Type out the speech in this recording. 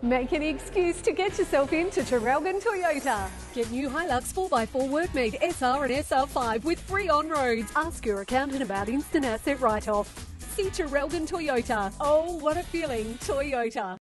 Make any excuse to get yourself into Traralgon Toyota. Get new Hilux 4x4 Workmate SR and SR5 with free on-roads. Ask your accountant about instant asset write-off. See Traralgon Toyota. Oh, what a feeling, Toyota.